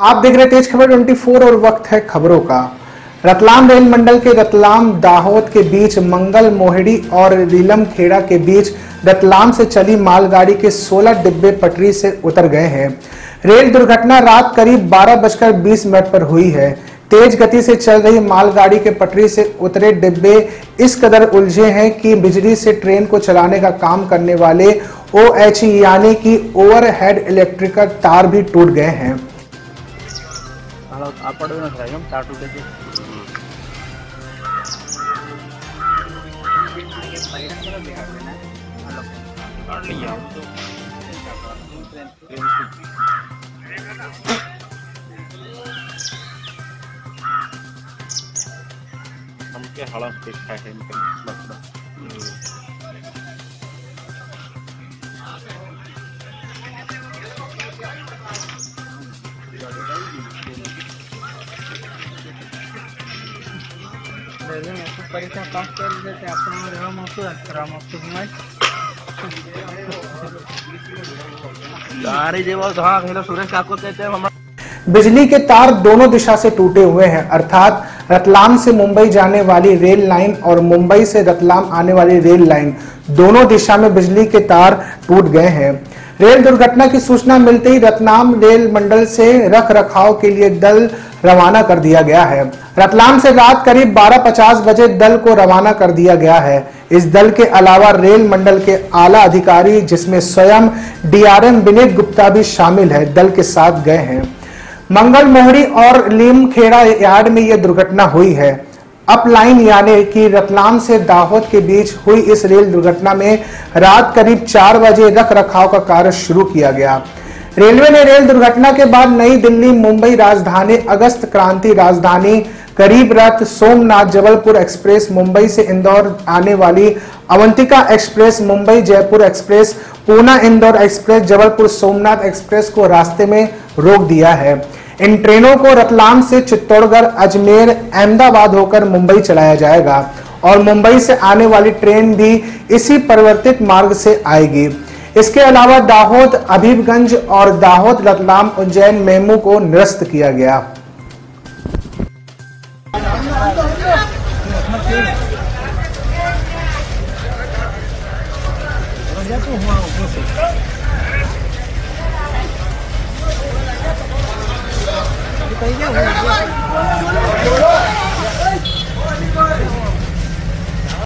आप देख रहे तेज खबर 24 और वक्त है खबरों का। रतलाम रेल मंडल के रतलाम दाहोद के बीच मंगल मोहिड़ी और रीलम खेड़ा के बीच रतलाम से चली मालगाड़ी के 16 डिब्बे पटरी से उतर गए हैं। रेल दुर्घटना रात करीब 12:20 पर हुई है। तेज गति से चल रही मालगाड़ी के पटरी से उतरे डिब्बे इस कदर उलझे हैं कि बिजली से ट्रेन को चलाने का काम करने वाले OH यानी कि ओवरहेड इलेक्ट्रिकल तार भी टूट गए हैं। हमके हालत देखा है परीक्षा पास कर देते सुरेश काको कहते हैं। बिजली के तार दोनों दिशा से टूटे हुए हैं, अर्थात रतलाम से मुंबई जाने वाली रेल लाइन और मुंबई से रतलाम आने वाली रेल लाइन दोनों दिशा में बिजली के तार टूट गए हैं। रेल दुर्घटना की सूचना मिलते ही रतलाम रेल मंडल से रख रखाव के लिए दल रवाना कर दिया गया है। रतलाम से रात करीब 12:50 बजे दल को रवाना कर दिया गया है। इस दल के अलावा रेल मंडल के आला अधिकारी जिसमें स्वयं DRM विनीत गुप्ता भी शामिल है, दल के साथ गए हैं। मंगल मोहड़ी और लीम खेड़ा यार्ड में यह दुर्घटना हुई है। अप लाइन यानी कि रतलाम से दाहोद के बीच हुई इस रेल दुर्घटना में रात करीब 4 बजे रख रखाव का कार्य शुरू किया गया। रेलवे ने रेल दुर्घटना के बाद नई दिल्ली मुंबई राजधानी अगस्त क्रांति राजधानी गरीब रथ सोमनाथ जबलपुर एक्सप्रेस मुंबई से इंदौर आने वाली Avantika express Mumbai Jaipur express Poona Indore express Jabalpur Somnath express को रास्ते में रोक दिया है। इन ट्रेनों को रतलाम से चित्तौड़गढ़ अजमेर अहमदाबाद होकर मुंबई चलाया जाएगा और मुंबई से आने वाली ट्रेन भी इसी परिवर्तित मार्ग से आएगी। इसके अलावा दाहोद हबीबगंज और दाहोद रतलाम उज्जैन मेमू को निरस्त किया गया। तो